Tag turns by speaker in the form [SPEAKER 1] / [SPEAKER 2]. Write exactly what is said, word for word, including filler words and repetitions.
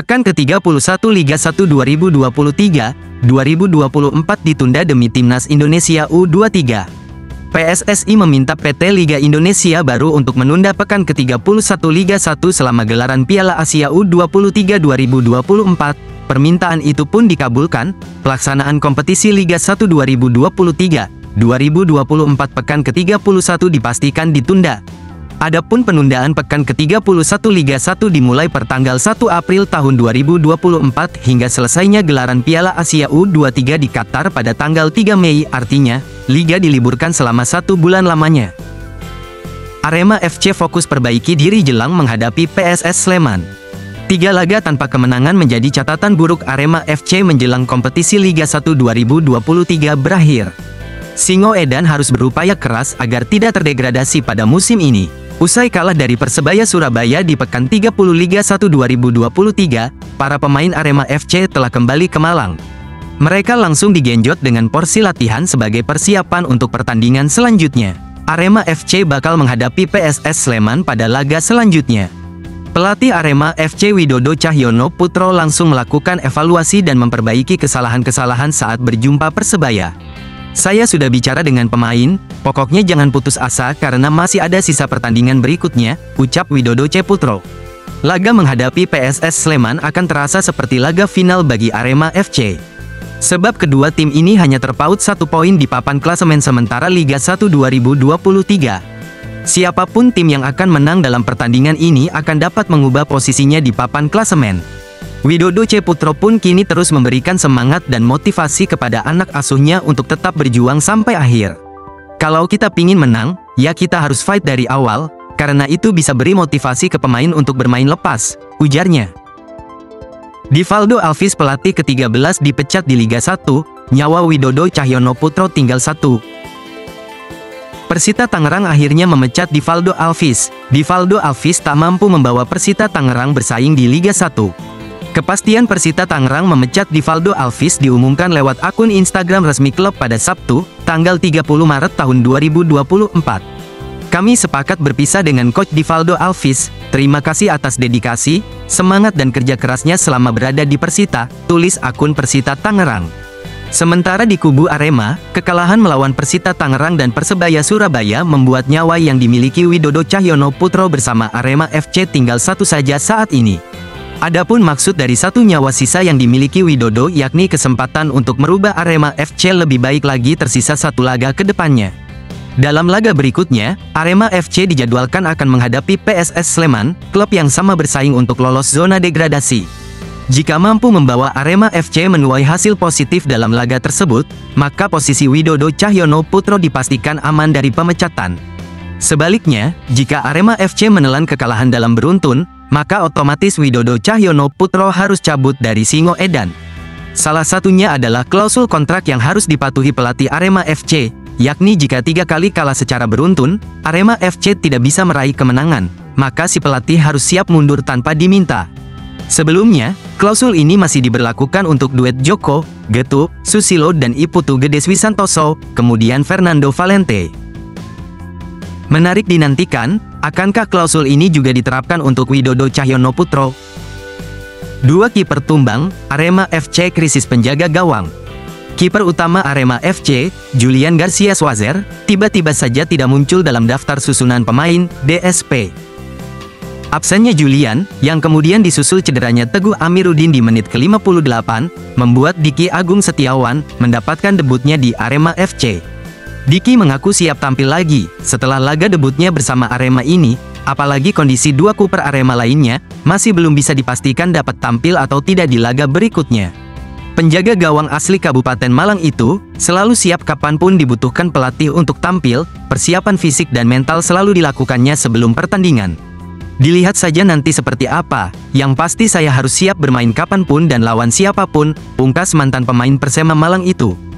[SPEAKER 1] Pekan ke tiga puluh satu Liga satu dua ribu dua puluh tiga dua ribu dua puluh empat ditunda demi Timnas Indonesia U dua puluh tiga. P S S I meminta P T Liga Indonesia Baru untuk menunda pekan ke tiga puluh satu Liga satu selama gelaran Piala Asia U dua puluh tiga dua ribu dua puluh empat. Permintaan itu pun dikabulkan. Pelaksanaan kompetisi Liga satu dua ribu dua puluh tiga dua ribu dua puluh empat pekan ke tiga puluh satu dipastikan ditunda. Adapun penundaan pekan ke tiga puluh satu Liga satu dimulai pertanggal satu April tahun dua ribu dua puluh empat hingga selesainya gelaran Piala Asia U dua puluh tiga di Qatar pada tanggal tiga Mei, artinya, Liga diliburkan selama satu bulan lamanya. Arema F C fokus perbaiki diri jelang menghadapi P S S Sleman. Tiga laga tanpa kemenangan menjadi catatan buruk Arema F C menjelang kompetisi Liga satu dua ribu dua puluh tiga berakhir. Singoedan harus berupaya keras agar tidak terdegradasi pada musim ini. Usai kalah dari Persebaya Surabaya di pekan tiga puluh Liga satu dua ribu dua puluh tiga, para pemain Arema F C telah kembali ke Malang. Mereka langsung digenjot dengan porsi latihan sebagai persiapan untuk pertandingan selanjutnya. Arema F C bakal menghadapi P S S Sleman pada laga selanjutnya. Pelatih Arema F C Widodo Cahyono Putro langsung melakukan evaluasi dan memperbaiki kesalahan-kesalahan saat berjumpa Persebaya. Saya sudah bicara dengan pemain, pokoknya jangan putus asa karena masih ada sisa pertandingan berikutnya, ucap Widodo Ceputro. Laga menghadapi P S S Sleman akan terasa seperti laga final bagi Arema F C. Sebab kedua tim ini hanya terpaut satu poin di papan klasemen sementara Liga satu dua ribu dua puluh tiga. Siapapun tim yang akan menang dalam pertandingan ini akan dapat mengubah posisinya di papan klasemen. Widodo Ceputro pun kini terus memberikan semangat dan motivasi kepada anak asuhnya untuk tetap berjuang sampai akhir. Kalau kita pingin menang, ya kita harus fight dari awal, karena itu bisa beri motivasi ke pemain untuk bermain lepas, ujarnya. Divaldo Alves pelatih ke tiga belas dipecat di Liga satu, nyawa Widodo Cahyono Putro tinggal satu. Persita Tangerang akhirnya memecat Divaldo Alves. Divaldo Alves tak mampu membawa Persita Tangerang bersaing di Liga satu. Kepastian Persita Tangerang memecat Divaldo Alves diumumkan lewat akun Instagram resmi klub pada Sabtu, tanggal tiga puluh Maret tahun dua ribu dua puluh empat. Kami sepakat berpisah dengan Coach Divaldo Alves. Terima kasih atas dedikasi, semangat dan kerja kerasnya selama berada di Persita, tulis akun Persita Tangerang. Sementara di kubu Arema, kekalahan melawan Persita Tangerang dan Persebaya Surabaya membuat nyawa yang dimiliki Widodo Cahyono Putro bersama Arema F C tinggal satu saja saat ini. Adapun maksud dari satu nyawa sisa yang dimiliki Widodo yakni kesempatan untuk merubah Arema F C lebih baik lagi tersisa satu laga ke depannya. Dalam laga berikutnya, Arema F C dijadwalkan akan menghadapi P S S Sleman, klub yang sama bersaing untuk lolos zona degradasi. Jika mampu membawa Arema F C menuai hasil positif dalam laga tersebut, maka posisi Widodo Cahyono Putro dipastikan aman dari pemecatan. Sebaliknya, jika Arema F C menelan kekalahan dalam beruntun, maka otomatis Widodo Cahyono Putro harus cabut dari Singoedan. Salah satunya adalah klausul kontrak yang harus dipatuhi pelatih Arema F C, yakni jika tiga kali kalah secara beruntun, Arema F C tidak bisa meraih kemenangan, maka si pelatih harus siap mundur tanpa diminta. Sebelumnya, klausul ini masih diberlakukan untuk duet Joko, Getu, Susilo dan Iputu Gedeswi Santoso, kemudian Fernando Valente. Menarik dinantikan, akankah klausul ini juga diterapkan untuk Widodo Cahyono Putro? Dua kiper tumbang, Arema F C krisis penjaga gawang. Kiper utama Arema F C, Julian Garcia Swazer, tiba-tiba saja tidak muncul dalam daftar susunan pemain D S P. Absennya Julian, yang kemudian disusul cederanya Teguh Amiruddin di menit ke lima puluh delapan, membuat Diki Agung Setiawan mendapatkan debutnya di Arema F C. Diki mengaku siap tampil lagi setelah laga debutnya bersama Arema ini, apalagi kondisi dua kiper Arema lainnya masih belum bisa dipastikan dapat tampil atau tidak di laga berikutnya. Penjaga gawang asli Kabupaten Malang itu selalu siap kapanpun dibutuhkan pelatih untuk tampil, persiapan fisik dan mental selalu dilakukannya sebelum pertandingan. Dilihat saja nanti seperti apa, yang pasti saya harus siap bermain kapanpun dan lawan siapapun, pungkas mantan pemain Persema Malang itu.